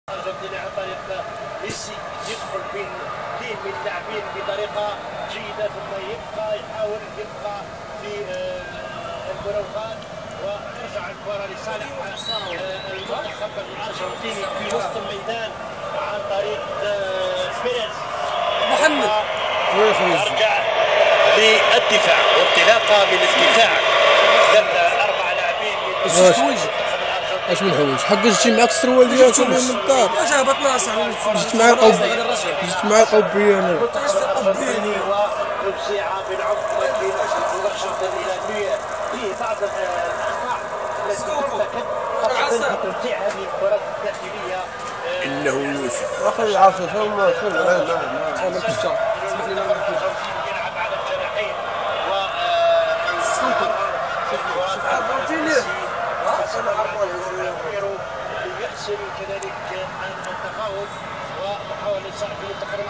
الأرجنتيني عن طريق ميسي يدخل بين اثنين من اللاعبين بطريقة جيدة ثم يحاول يبقى في المراوغات وترجع الكرة لصالح المنتخب الأرجنتيني في وسط الميدان عن طريق بيريز. محمد يرجع للدفاع وانطلاقة من الدفاع. أربع لاعبين اش من حوايج حق جيتي معاك السروال ديالك من الدار واش هبطنا اصاحبي جيت معايا القوبيه انا وتوسيعة بالعمق لكن الوحشة الإيرانية فيه بعض الأخطاء التي تمكن خاصة في توزيع هذه الكرات الداخلية. انه يوسف اخي عافيه ثم يلعب على الجناحين ليحسن كذلك التفاوض ومحاولة صعب التقرب